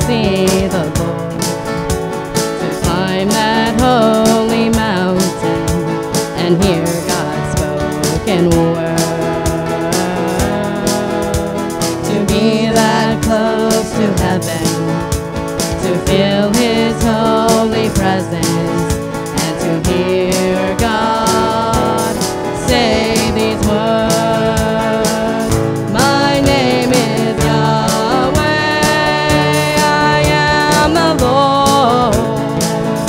see the Lord, to climb that holy mountain and hear God's spoken word, to be that close to heaven, to feel His holy presence, and to hear God say these words. My name is Yahweh, I am the Lord,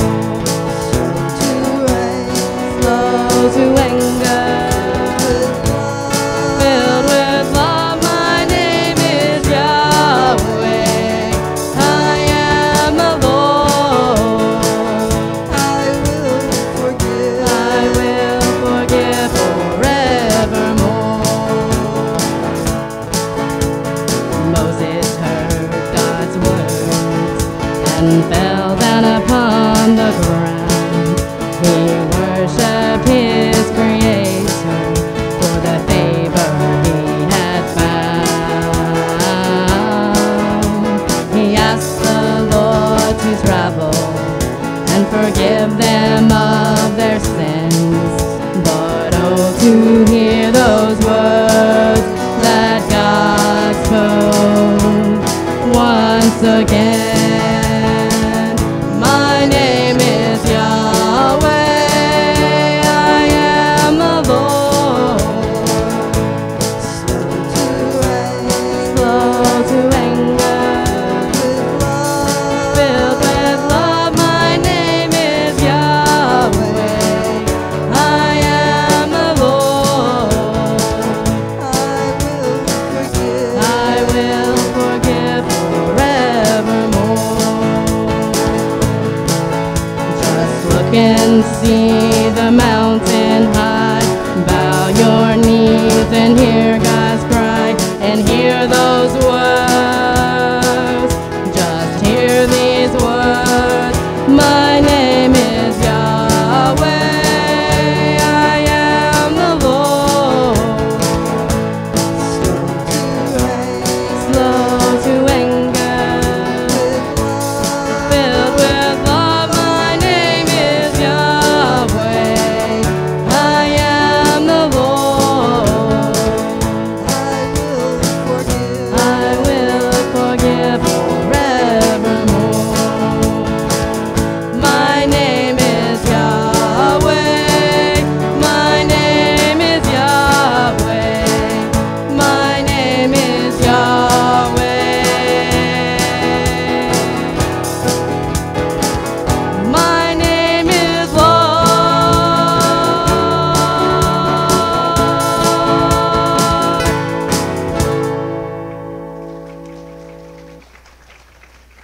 slow to anger, filled with love. My name is Yahweh, I am the Lord. I will forgive forevermore. Moses heard God's words and fell down upon the ground. He worshipped his Creator for the favor he had found. He asked the Lord to travel and forgive them of their sins. But oh, to hear those words that God spoke once again. My name is Yahweh, I am the Lord, slow to anger, filled with love. My name is Yahweh, I am the Lord. I will forgive forevermore. Just look and see the mountain high. Bow your knees and hear God.